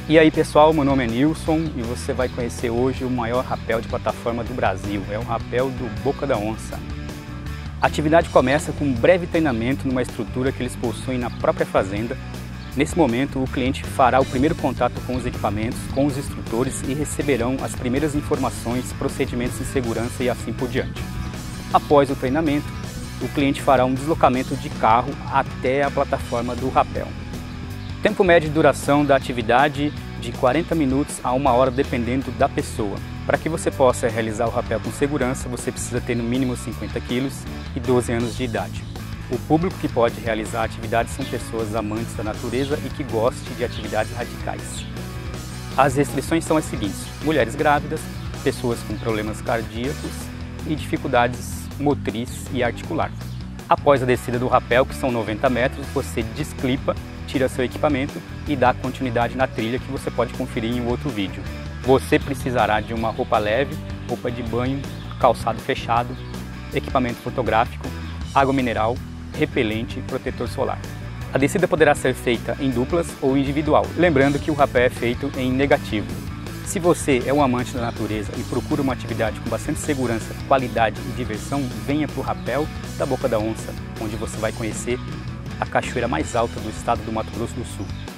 E aí pessoal, meu nome é Nilson e você vai conhecer hoje o maior rapel de plataforma do Brasil, é o rapel do Boca da Onça. A atividade começa com um breve treinamento numa estrutura que eles possuem na própria fazenda. Nesse momento, o cliente fará o primeiro contato com os equipamentos, com os instrutores e receberão as primeiras informações, procedimentos de segurança e assim por diante. Após o treinamento, o cliente fará um deslocamento de carro até a plataforma do rapel. Tempo médio de duração da atividade de 40 minutos a 1 hora, dependendo da pessoa. Para que você possa realizar o rapel com segurança, você precisa ter no mínimo 50 kg e 12 anos de idade. O público que pode realizar a atividade são pessoas amantes da natureza e que gostem de atividades radicais. As restrições são as seguintes: mulheres grávidas, pessoas com problemas cardíacos e dificuldades motriz e articular. Após a descida do rapel, que são 90 metros, você desclipa, tira seu equipamento e dá continuidade na trilha, que você pode conferir em outro vídeo. Você precisará de uma roupa leve, roupa de banho, calçado fechado, equipamento fotográfico, água mineral, repelente e protetor solar. A descida poderá ser feita em duplas ou individual, lembrando que o rapel é feito em negativo. Se você é um amante da natureza e procura uma atividade com bastante segurança, qualidade e diversão, venha para o rapel da Boca da Onça, onde você vai conhecer a cachoeira mais alta do estado do Mato Grosso do Sul.